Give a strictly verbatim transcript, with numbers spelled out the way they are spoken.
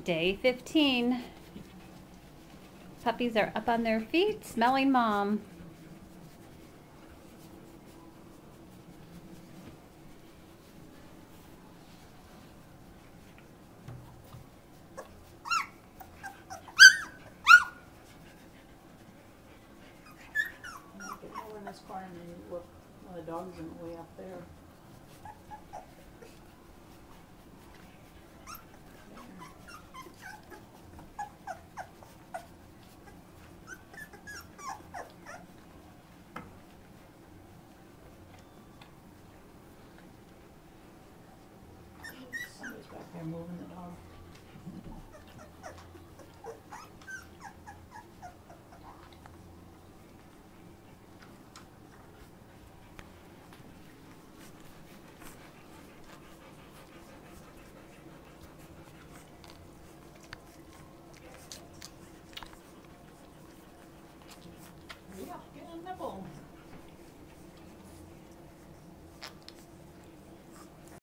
Day fifteen. Puppies are up on their feet, smelling mom. Get over in this corner and then look, one of the dogs in the way up there. Somebody's back there moving